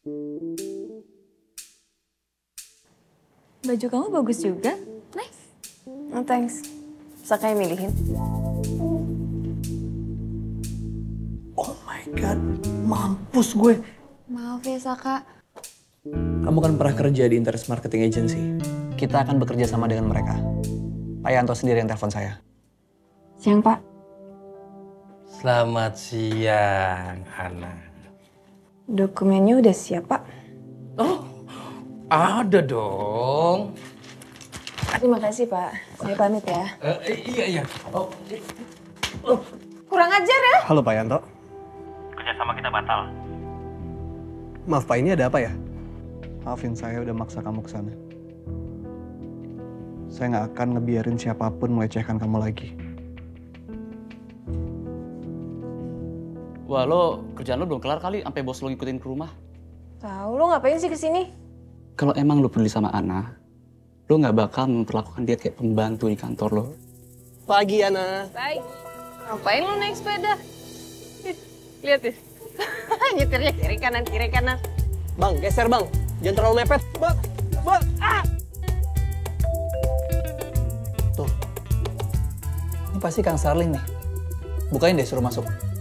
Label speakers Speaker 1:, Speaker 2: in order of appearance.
Speaker 1: Baju kamu bagus juga. Nice.
Speaker 2: Oh, thanks. Saka yang milihin.
Speaker 3: Oh my God, mampus gue.
Speaker 2: Maaf ya, Saka.
Speaker 3: Kamu kan pernah kerja di Interest Marketing Agency. Kita akan bekerja sama dengan mereka. Pak Yanto sendiri yang telepon saya.
Speaker 2: Siang, Pak.
Speaker 4: Selamat siang, Ana.
Speaker 2: Dokumennya udah siap, Pak.
Speaker 4: Oh, ada dong.
Speaker 2: Terima kasih, Pak. Saya pamit ya.
Speaker 4: Iya. Oh.
Speaker 2: Kurang ajar ya?
Speaker 5: Halo Pak Yanto.
Speaker 4: Kerjasama kita batal.
Speaker 5: Maaf Pak, ini ada apa ya? Maafin saya udah maksa kamu ke sana. Saya nggak akan ngebiarin siapapun melecehkan kamu lagi.
Speaker 6: Wah, lo kerjaan lo belum kelar kali sampai bos lo ngikutin ke rumah.
Speaker 2: Tahu lo ngapain sih kesini?
Speaker 6: Kalau emang lo peduli sama Ana, lo nggak bakal memperlakukan dia kayak pembantu di kantor lo.
Speaker 5: Pagi Ana.
Speaker 2: Baik. Ngapain lo naik sepeda? Lihat deh. Nyetirnya kiri kanan.
Speaker 5: Bang, geser bang. Jangan terlalu mepet. Bang. Ah!
Speaker 3: Tuh, ini pasti Kang Starling nih. Bukain deh, suruh masuk.